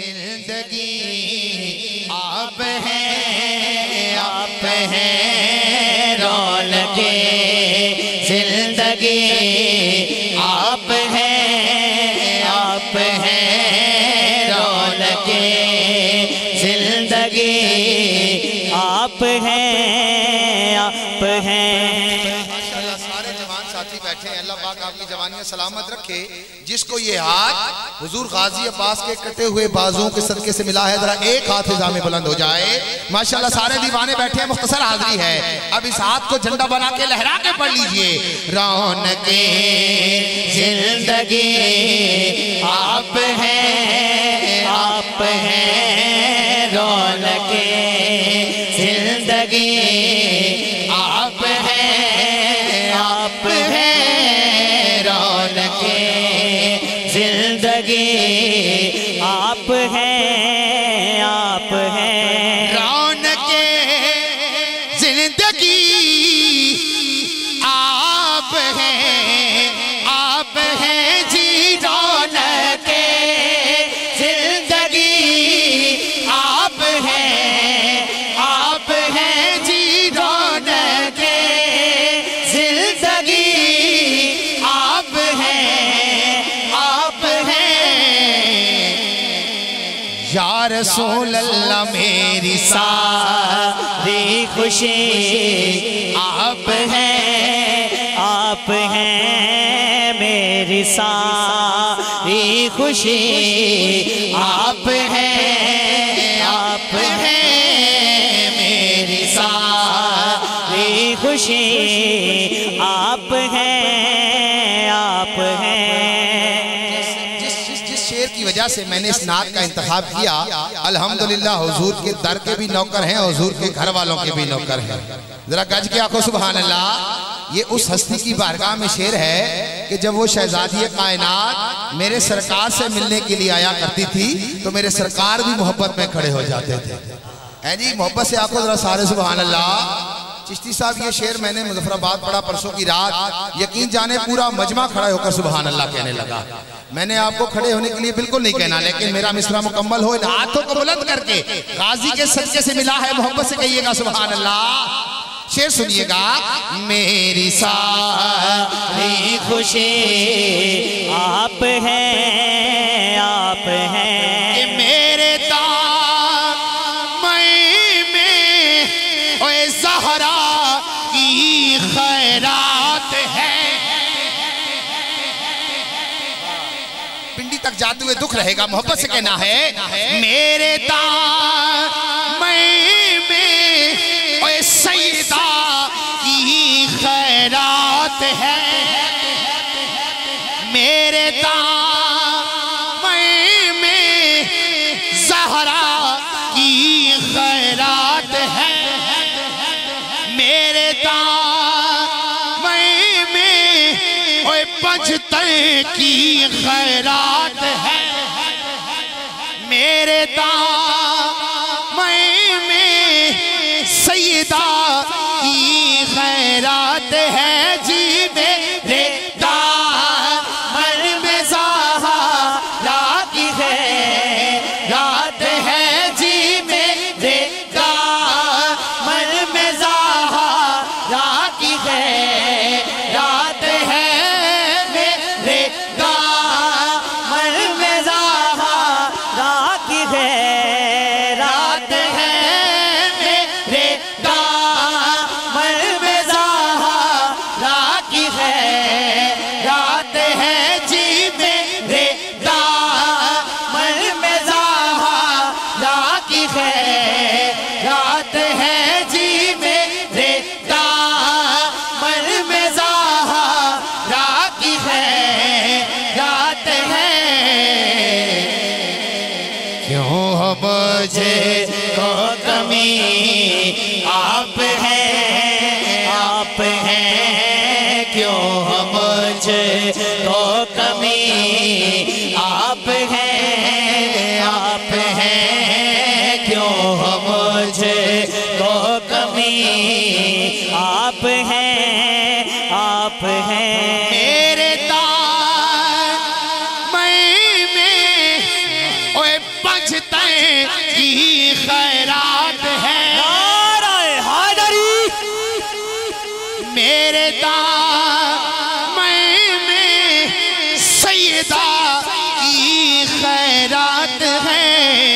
زندگی آپ ہیں، آپ ہیں رونق زندگی، آپ ہیں، آپ ہیں رونق زندگی، آپ ہیں، آپ ہیں۔ ماشاءاللہ سارے جوان ساتھی بیٹھے ہیں، اللہ پاک آپ کی جوانیاں سلامت رکھے۔ جس کو یہ ہاتھ حضور غازی عباس کے کٹے ہوئے بازوں کے صدقے سے ملا ہے، ذرا ایک ہاتھ فضا میں بلند ہو جائے۔ ماشاءاللہ سارے دیوانے بیٹھے ہیں، مختصر حاضری ہے، اب اس ہاتھ کو جھنڈا بنا کے لہرا کے پڑھ لیجئے۔ رونق زندگی آپ ہیں، آپ ہیں رونق زندگی، آپ ہیں، آپ ہیں رونق زندگی، آپ ہیں، آپ ہیں رونق زندگی، آپ ہیں، آپ ہیں جی رونق زندگی، آپ ہیں، آپ ہیں جی رونق زندگی، آپ ہیں، آپ ہیں یا رسول اللہ میری ساری خوشی آپ ہیں، آپ ہیں میری ساری خوشی، آپ ہیں، آپ ہیں میری ساری خوشی، آپ ہیں، آپ ہیں۔ جس شعر کی وجہ سے میں نے اس نعت کا انتخاب کیا، الحمدللہ حضور کے در کے بھی نوکر ہیں، حضور کے گھر والوں کے بھی نوکر ہیں۔ ذرا گج کے آنکھوں سبحان اللہ۔ یہ اس ہستی کی بارگاہ میں شعر ہے کہ جب وہ شہزادی کائنات میرے سرکار سے ملنے کے لیے آیا کرتی تھی تو میرے سرکار بھی محبت میں کھڑے ہو جاتے تھے۔ ہے جی محبت سے آنکھوں ذرا سارے سبحان اللہ۔ چشتی صاحب یہ شعر میں نے مظفر آباد پڑھا پرسوں کی رات، یقین جانے پورا مجمع کھڑا ہو کر سبحان اللہ کہنے لگا۔ میں نے آپ کو کھڑے ہونے کے لیے بالکل نہیں کہنا، لیکن میرا مصرع مکمل ہو، ان ہاتھوں کو بلند کر کے غازی کے صدقے سے ملا ہے، محبت سے کہیے گا سبحان اللہ۔ شعر سنیے گا، میری ساری خوشی آپ ہیں، آپ ہیں کہ میرے دامن میں اے زہرا کی خیرات ہے۔ پنڈی تک جاتے ہوئے دکھ رہے گا، محبت سے کہنا ہے، میرے دامن میں اے سیدہ کی خیرات ہے، میرے دامن میں زہرا کی خیرات ہے، میرے دامن میں اے پنجتر کی خیرات ہے، میرے دامن میں سیدہ کی خیرات ہے جی، میرے دامن میں زہرا کی خیرات ہے جی، میرے دامن میں زہرا کی خیرات ہے، میرے دامن میں زہرا کی خیرات ہے، میرے دامن میں زہرا کی خیرات ہے جی، میرے دامن میں زہرا کی خیرات ہے جی، میرے دامن میں زہرا کی خیرات ہے۔ کیوں مجھے کو کمی آپ ہیں، آپ ہیں کیوں مجھے کو کمی آپ ہیں، آپ ہیں کیوں مجھے کو کمی آپ ہیں، آپ ہیں میرے دامن میں بجتے کی خیرات ہے میرے دامن میں سیدہ کی خیرات ہے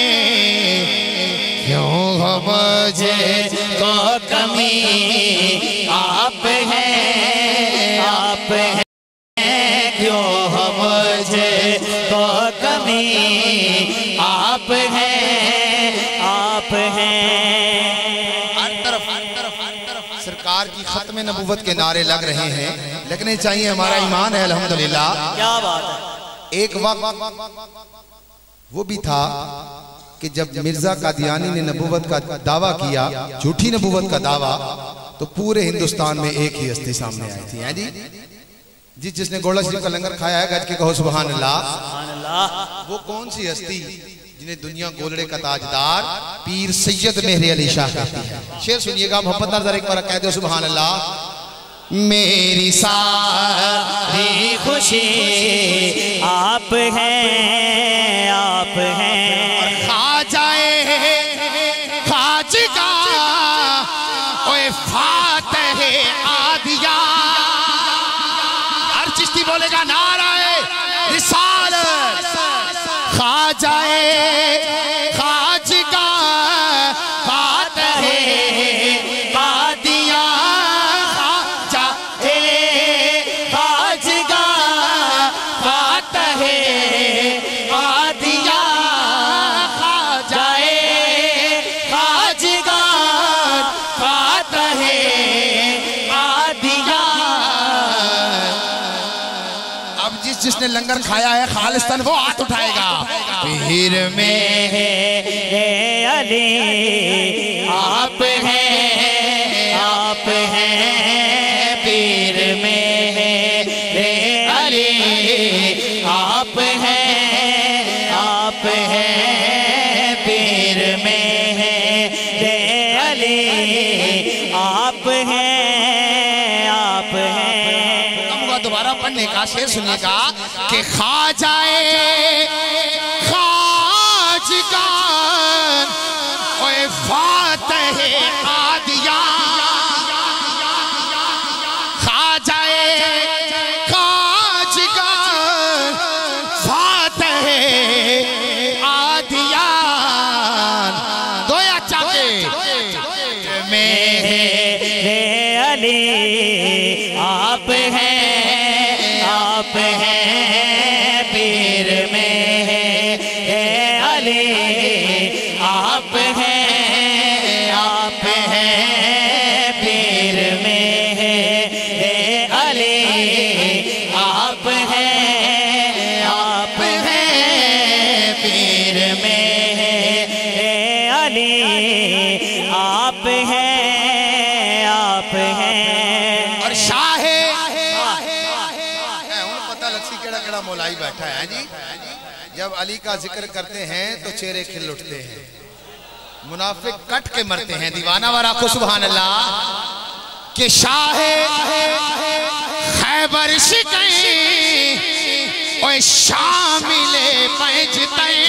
کیوں ہو مجھے کو کمی آپ ہیں آپ ہیں کیوں ہو مجھے کو کمی آپ ہیں آپ ہیں ہر طرف سرکار کی ختم نبوت کے نعرے لگ رہے ہیں لگنے چاہیے ہمارا ایمان ہے الحمدللہ کیا بات ہے ایک وقت وہ بھی تھا کہ جب مرزا قادیانی نے نبوت کا دعویٰ کیا جھوٹی نبوت کا دعویٰ تو پورے ہندوستان میں ایک ہی ہستی سامنے آئی تھی ہیں جی جس نے گوڑا شریف کا لنگر کھایا ہے گج کے کہو سبحان اللہ وہ کون سی ہستی جنہیں دنیا گولڑے کا تاجدار پیر سید مہر علی شاہ کہتی ہے شعر سنیے گا محمد نظر ایک بار کہہ دو سبحان اللہ میری ساری خوشی آپ ہیں آپ ہیں خواجائے خواجگاہ اوے فاتح آدیا ہر چشتی بولے گا نعرہ رسالت خواجائے خواجگاہ فاتح آدیا خواجائے خواجگاہ فاتح آدیا خواجائے خواجگاہ فاتح آدیا اب جس نے لنگر کھایا ہے خالصتاً وہ ہاتھ اٹھائے گا پیر میں علی آپ ہیں آپ ہیں پیر میں علی آپ ہیں آپ ہیں پیر میں علی آپ ہیں آپ ہیں دوبارہ پڑھنے کا شعر سنیے گا کہ خواجائے خواجگان اوے فاتح آدیان خواجائے خواجگان فاتح آدیان دویا چاہتے میرے علی آپ ہیں آپ ہیں پیر میں علی آپ ہیں آپ ہیں پیر میں علی آپ ہیں آپ ہیں پیر میں علی آپ ہیں آپ ہیں اور شاہ پتہ لگسی کیڑا کیڑا مولائی بیٹھا ہے جی جب علی کا ذکر کرتے ہیں تو چہرے کھل اٹھتے ہیں منافق کٹ کے مرتے ہیں دیوانہ ورا کو سبحان اللہ کہ شاہ خیبر شکیں اوہ شامل پہنچتیں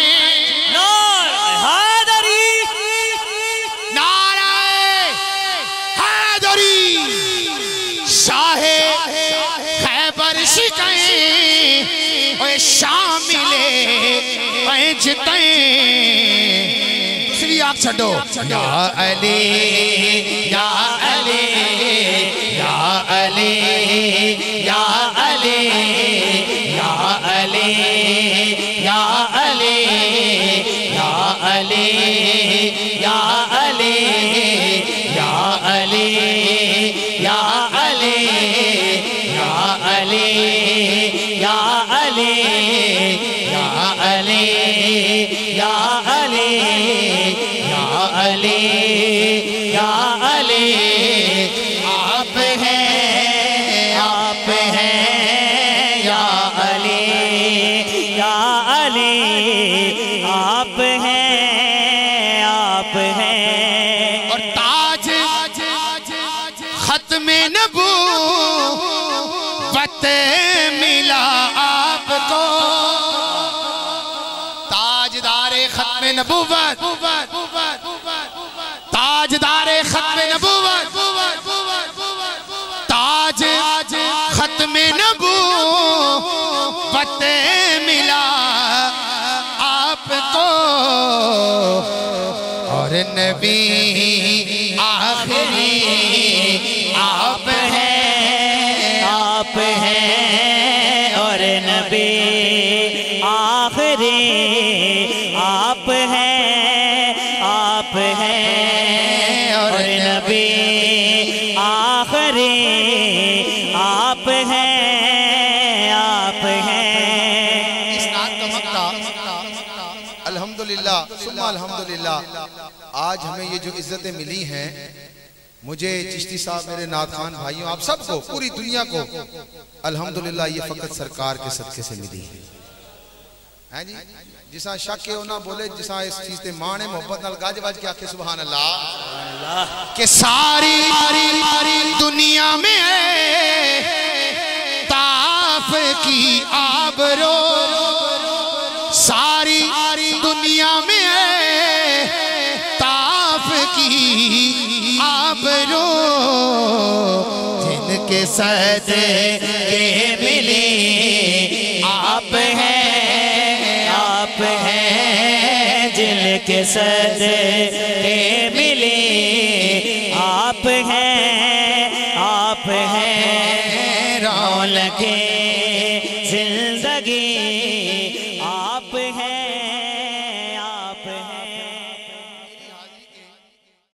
شاہ خیبر شکیں اوہ شامل پہنچتیں دوسری آنکھ چھڑو یا علی یا علی یا علی یا علی یا علی یا علی یا علی یا علی یا علی یا علی یا علی یا علی یا علی یا علی یا علی یا علی آپ ہیں آپ ہیں یا علی یا علی آپ ہیں آپ ہیں اور تاج ختم نبوت ملا آپ کو تاجدار ختم نبوت، تاجدار ختم نبوت، تاج ختم نبوت ملا آپ کو، اور نبی آخری آپ ہیں، آپ ہیں، اور نبی آخری آپ ہیں، آپ ہیں، اور نبی آخری آپ ہیں، آپ ہیں۔ اس نعت کا مقطع الحمدللہ ثم الحمدللہ آج ہمیں یہ جو عزتیں ملی ہیں، مجھے چشتی صاحب، میرے نعت خوان بھائیوں، آپ سب کو، پوری دنیا کو الحمدللہ یہ فقط سرکار کے صدقے سے ملی ہے جی۔ جسا شک ہو نہ بولے، جسا اس چیز تے مانے محبت نال گاج باج کے آکھے سبحان اللہ، کہ ساری دنیا میں طاف کی آبرو، ساری دنیا میں طاف کی آبرو، جن کے صدقے ملی آپ ہیں، آپ ہیں، جن کے صدقے ملی آپ ہیں، آپ ہیں، رونق زندگی